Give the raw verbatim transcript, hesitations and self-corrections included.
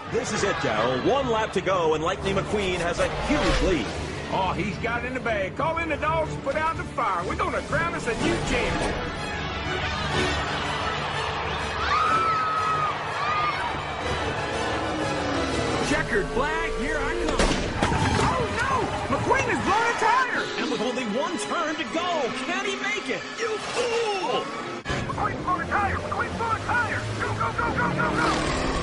This is it, Darryl. One lap to go, and Lightning McQueen has a huge lead. Oh, he's got it in the bag. Call in the dogs and put out the fire. We're going to crown us a new champion. Checkered flag, here I come. Oh, no! McQueen is blowing a tire! And with only one turn to go, can he make it? You fool! McQueen's blowing a tire! McQueen's blowing a tire! Go, go, go, go, go, go!